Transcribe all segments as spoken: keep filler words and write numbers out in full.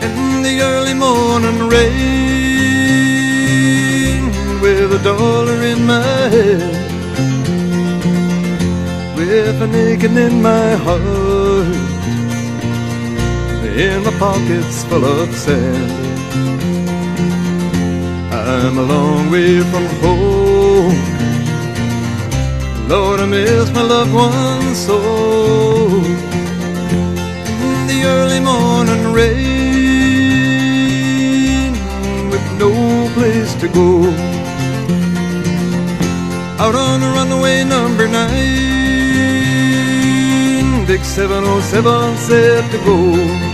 in the early morning rain, with a dollar in my hand, with an aching in my heart, in my pockets full of sand. I'm a long way from home, Lord, I miss my loved ones so. In the early morning rain, with no place to go, out on the runaway number nine, big seven oh seven said to go,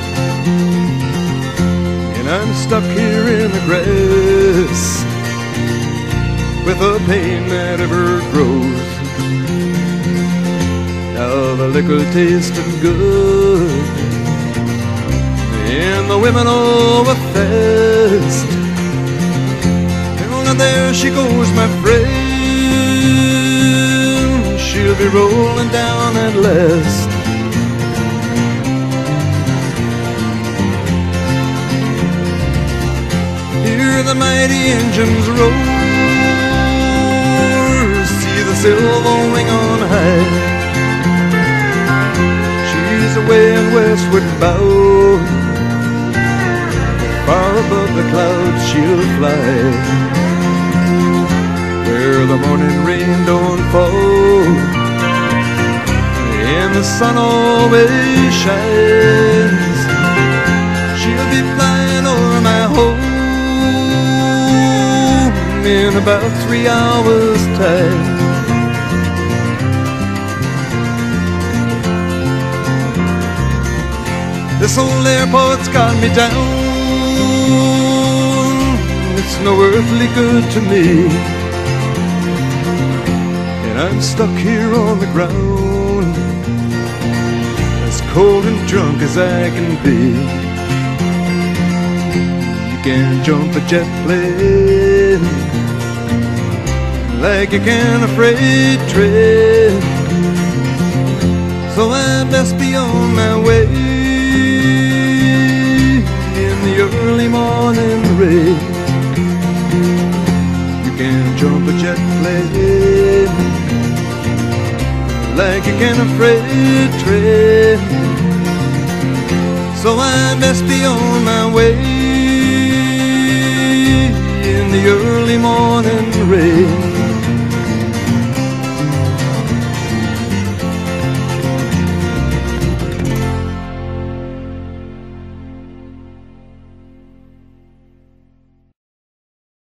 and I'm stuck here in the grass with a pain that ever grows. Now the liquor tasted good, and the women all were fast. Well, there she goes, my friend, she'll be rolling down at last. Hear the mighty engines roar, see the silver wing on high. She's away and westward bound, far above the clouds she'll fly, where the morning rain don't fall and the sun always shines. She'll be flying over my home in about three hours' time. This old airport's got me down, it's no earthly good to me, and I'm stuck here on the ground, as cold and drunk as I can be. You can't jump a jet plane like you can a freight train, so I best be on my way in the early morning rain. You can't jump a jet plane like you can a freight train, so I best be on my way in the early morning